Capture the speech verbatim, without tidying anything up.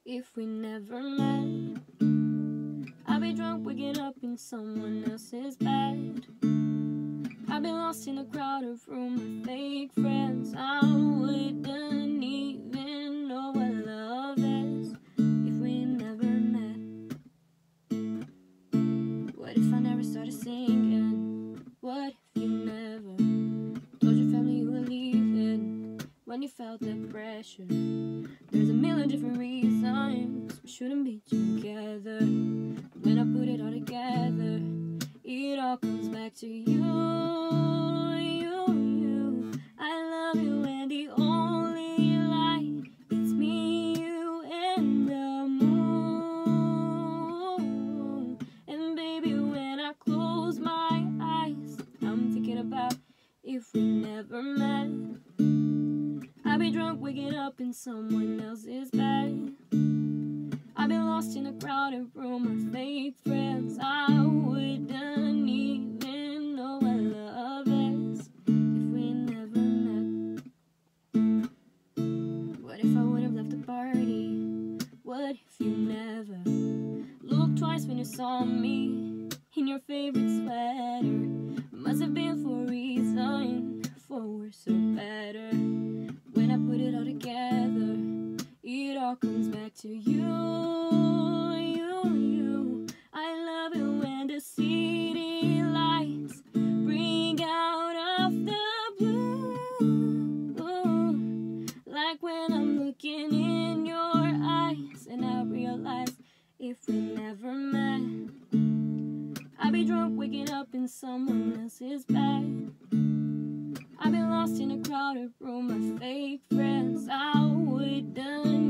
if we never met. I'd be drunk waking up in someone else's bed. I've been lost in a crowded room with fake friends. I wouldn't even know what love is if we never met. What if I never started singing? What if you never told your family you were leaving? When you felt that pressure, there's a million different reasons we shouldn't be together. When I put it all together, it all comes back to you, you, you. I love you and the only light, it's me, you, and the moon. And baby, when I close my eyes, I'm thinking about if we never met. I'd be drunk waking up in someone else's bed. I've been lost in a crowded room with fake friends. I wouldn't even know what love is if we never met. What if I would have left the party? What if you never looked twice when you saw me in your favorite sweater? Must have been for a reason, for worse or better. When I put it all together, it all comes back to you, you, you. I love it when the city lights bring out of the blue. Like when I'm looking in your eyes and I realize if we never met, I'd be drunk waking up in someone else's bed. I've been lost in a crowded room with fake friends. I wouldn't